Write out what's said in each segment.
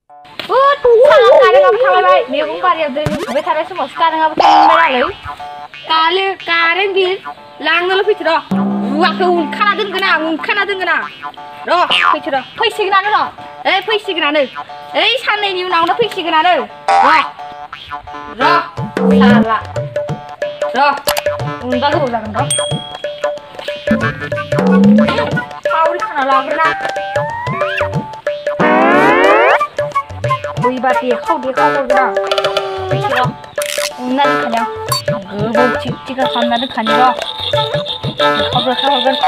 Sangat kadang थांलायबाय मैगं बारियाव दै बुथुमबाय थानाय समावसो कारेन्टआबो थांबाय कारेन्ट बिल लांनोल' फैथो र' रुवाखौ उनखाना दोनगोन आं र' फैथो र' फैसिगोनानो र' फैसिगोनानो साननैनि उनावनो फैसिगोनानो र' साला र' उनबा गोबाव जागोन र' सावरि खाना लाग्रोना बैबादि देखाव हरगोन आं फैथो र' उनना दोनखानाय आं गोबाव थिग खालामना दोनखानि र' देखाव हरगोन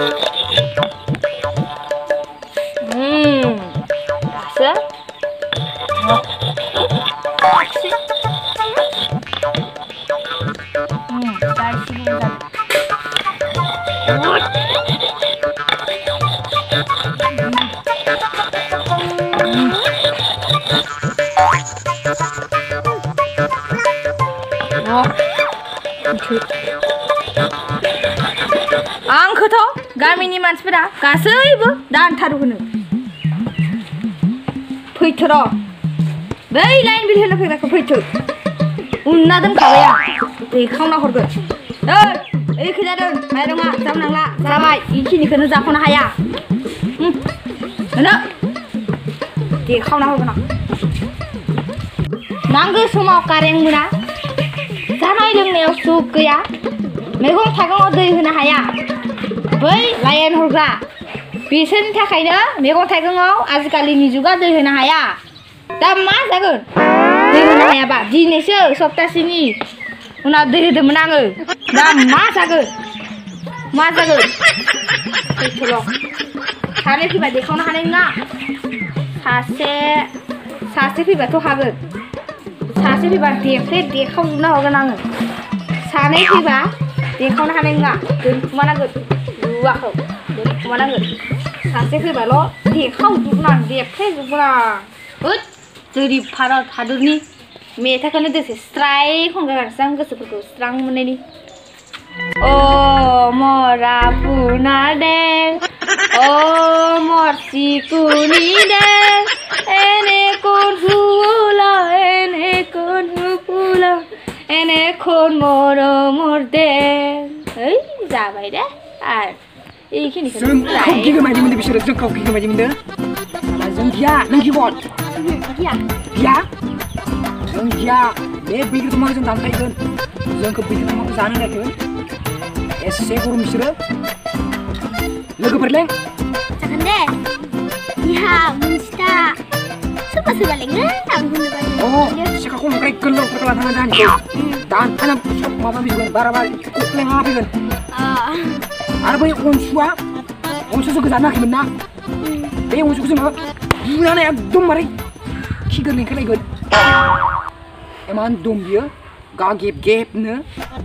दासो आंखौथ' गामिनि मानसिफोरा गासैबो दानथारो होनो फैथो र' बै लाइन बिल होनो फैग्राखौ फैथो उनना दोनखाबाय आं देखावना हरगोन एखे जादों माइरङा जामनांला जाबाय बेखिनिखौनो जाख'नो हाया होनो देखावना हरगोन आं नांगौ समाव कारेन्ट मोना जानाय लोंनायाव सुख गैया मैगं थाइगङाव दै होनो हाया बै लाइन हरग्रा बिसोरनि थाखायनो मैगं थाइगङाव आजिखालिनि जुगा दै होनो हाया दा मा जागोन दै होनो हायाबा दिनैसो सप्तासेनि उनाव दै होदोंमोन आङो दा मा जागोन फैथोल' सानै फैबा देखावनो हानाय नङा सासे फैबाथ' हागोन सासे फैबा देखावजोबना हरगोन आङो सानै फैबा देखावनो हानाय नङा दोनखुमानांगोन रुवाखौ दोनखुमानांगोन सासे फैबाल' देखावजोबगोन आं देफ्लेजोबगोन आं जोंनि भारत हादरनि मेथाइखौनो दसे स्राय खनगारनोसै आं गोसोफोरखौ स्रां मोननायनि ओ मरा पुना दे ओ मरसिकुनि दे एने कोन हुला एने कोन हुला एने कोन मोर दे जाबाय दे आर बेखिनिखौ जोंखौ गिगोमायदि मोनदों बिसोरो जोंखौ गिगोमायदि मोनदों जों गिया नों गिबन गिया जों गिया बे बैग्रि दंफांखौ जों दानफायगोन जोंखौ बैग्रि दंफांखौ जानो होनाखैमोन एसे गरम बिसोरो लोगोफोर लें जागोन दे इहा मोनसिथा सोरबा लेङो आं होनोबाय सिखाखौ ओमफ्राय गोलावफोरखौ लानानै दानखौ दानफायना सब माबा बिगोन बाराबा लेङा फैगोन आरो बै अनसुजों जानो हाखैमोन ना बे अनसुखौ जोङो बुनानै एकदम मारै खि गोरलै ओंखारलायगोन एमान दम बियो गा गेबनो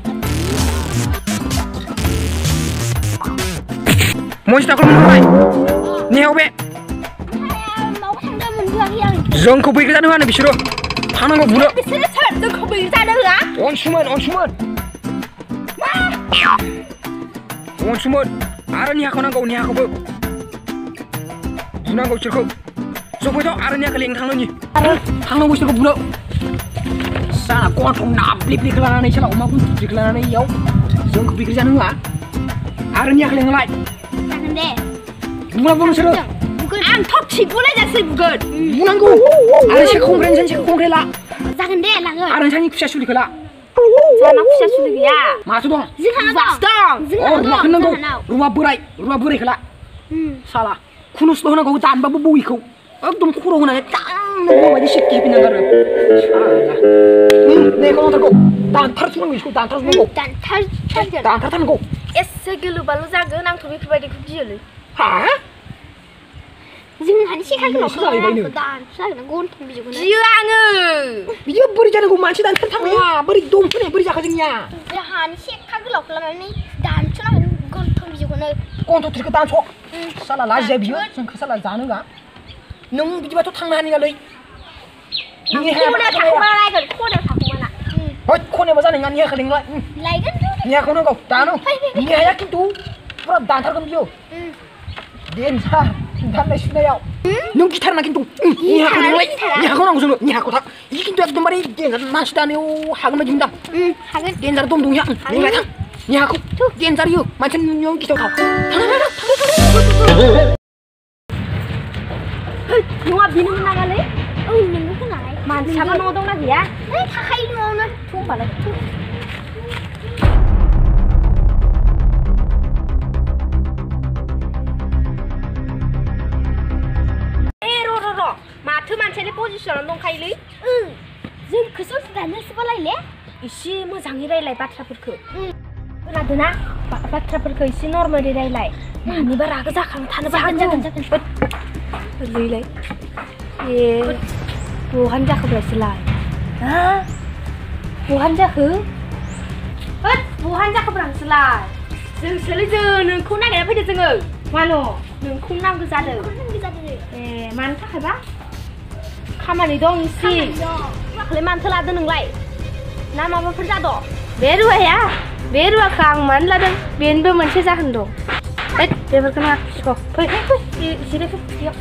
मस्ताखौ मोनबाय नेहाव बे जोंखौ बैग्रि जानो होआ बिसोरो थानांगौ बुनो बिसोरो सोर जोंखौ बैग्रि जानो होआ अनसुमोन आरो निहाखौ नांगौ निहाखौबो बुनांगौ बिसोरखौ जोंफैथ' आरो निहाखौ लेंनो थांनो थांनांगौ बिसोरखौ बुनो साला गन्थं नाब्लिब्लिखौ लानानै साला अमा गुन्थिखौ लानानै इयाव जोंखौ बैग्रि जानो होआ आरो निहाखौ लेंलाय जागोन दे बुनांगौ नोंसोरो आं थ'थिगुलाय जासै बुगोन बुनांगौ आरो से कंग्रेन ला जागोन दे लाङो आरो नोंसानि खुसिया सुलिखौ ला जाना खुसिया सुलि गैया माथो दं जोंहानाव दं रुवाखौ नांगौ रुवा बोरायखौ ला साला खुनुसल' होनांगौ दानबाबो बयखौ एकदम खर' होनानै दांनो बायदि सिक्की होफिननांगौ आरो नेखौ नांथारगौ दानथारजोबनांगौ इसखौ दानथारथारनांगौ एसे गिलुबालु जागोन आंथ' बेफोरबायदिखौ गियोलै हा जोंहानि सेखाखौ दानस'जागोन गन्थं बिजौखौनो गियो आङो बिदिबा बोरै जानांगौ मानसि दानथार थांनाया बोरै दम होनाया बोरै जाखो जोंनिया जोंहानि सेखा गोलावखौ लानानै दानस'नांगोन गन्थं बिजौखौनो गन्थं थ्रिखौ दानस' साला लाजिया बियो जोंखौ साला जानो होआ नों बिदिबाथ' थांनो हानाय खनायाबो जानाय नङा निहाखौ लिंलाय निहाखौ नांगौ दानो निहाया खिन्थु पुरा दानथारगोन बियो देनजार 달래 신나요. 너 기타를 나 긴동. 이 하고 놀래. 이 하고 나고 좀. 이 하고 다. 이 긴도 약도 말이 나시다네요. 하고 말입니다. 하긴. 옛날에 동동이야. 내가 다. 이 하고. 옛날이요. 만천 영 기타 다. Yung abinin na gali. Mình cái này. Man sama no dong lagi ya. Thà hay ngon nè. Thum bala. ro. Mathı manchani position dong khaili. जों गोसो दानोसो बालायले. Isi मोजाङै रायलाय बाथ्राफोरखौ. खोनादोंना? बाथ्राफोरखौ एसे नर्मेलि रायलाय. मानिबा रागा जाखां थानो जागोन. Lilay. Bukan jago berhasil. Hah? Bukan jago? Bukan jago berhasil. Jeng selesai nengku nak apa dia jenguk? Mano? Nengku nak kezader. Mantap apa? Kamari dong isi. Kalian telah dengar. Nama apa perjado? Beru ya. Beru akang man ladang. Bienbe masih jahan dong. Dia berkenal. Kok? Sini tu. Yuk.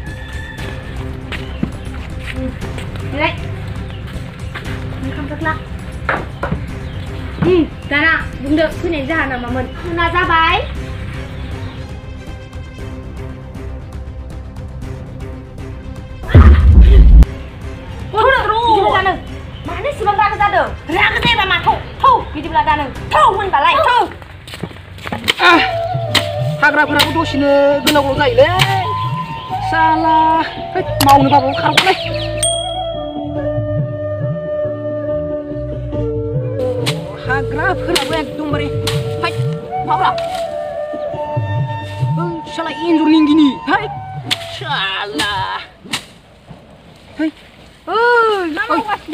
Này. Mình không thức nào. Ra nào, đừng đợi cứ này ra nào mà mình. Nào ra bài. Thôi được rồi. Ra nè. Mà nó xí ra ra được. Ra cái gì mà thâu. Cái gì là ra nè. Thâu mình bảo lại thâu. 하그라프라고 도시는 그나고 가이래. 살라. 마오는 바보 가라고 그래. 하그라프라고 একদম 말이. 하이. 마오라. 살라 인줄 링기니. 하이. 살라. 하이. 나만 가시는.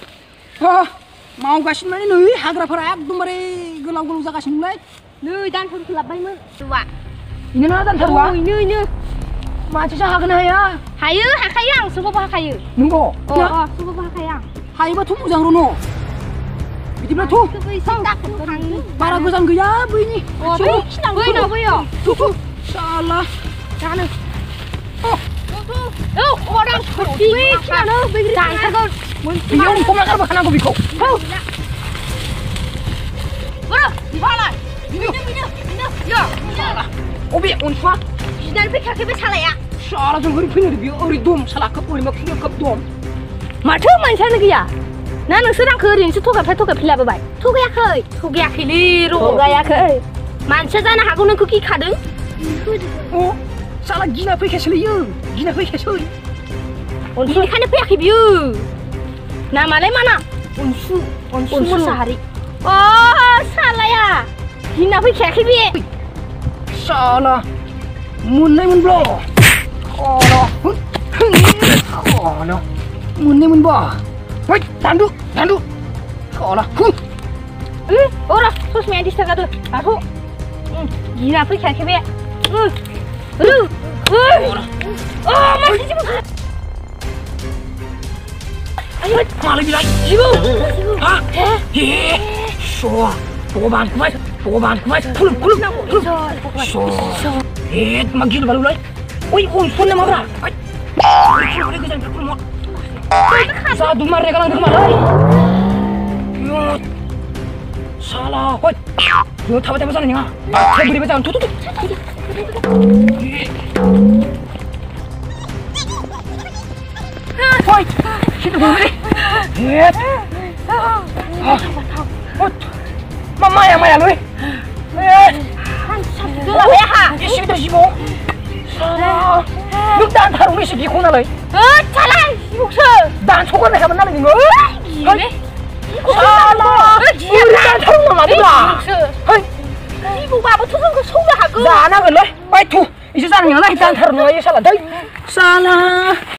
마오 가신 말이 너희 하그라프라 একদম 말이 글랑글랑 자가신 거야. Nơi đang không lập bay mơ. Dạ. 이는 하단 타루와. Như. 마치자 하그나야. 하유 하카양 수고바 하카유. 누구? 수고바 하카양. 하이바 투무장으로 노. 이디브라 투. 바라 그장 그야 보이니. 보여. 투투. 살라. 나는. 오랑 비 키나는 비 장사고. 비용 고마가라 하나 거 비코. 뭐라? 이봐라. 야. 오비 온수아. 이날 백하게 살아야. 살아 좀 그리 피는 비 어리 돔 살아급 우리 막 피는 급 돔. 마트만 사는 거야. 나는 쓰랑 그린스 토가 필라봐 봐. 토가야 리로. 토가야 그. 만세잖아 하고는 그기 카드. 살아 기나 페케슬이요. 기나 페케슬. 온수 칸에 페야키 뷰. 나 말해 많아. 온수 사하리. 살아야. 기나 페야키 뷰. 살아. 문내 문블러. 어라. 문내 문봐. Wait, tandu. Sekolah. Ora, terus main di sana tuh. Aku. Gila, pergi kayak masih sibuk. Ayo, malah bilang sibuk. Hah? Boban kumai. Kulum. Magil baru lagi. Oi, unsun nama apa? Ay, kesan kulum. Sa dumar ya kalang dumar. Salah. Hoi. Yo tahu sana nih. Saya beri betul. Tuh. Hoi. Sini beri. Maya lu. Gelap ya ha. Isi dah sibuk. Salah. Lu dan taruh ni segi kona lagi. Salah. Sibuk se. Dan sokan mereka benar lagi. Salah. Uri dan taruh nama dia lah. Sibuk apa tu kan kau hago. Zana kan leh. Baik tu. Isu sana yang lain dan taruh nama dia salah. Salah.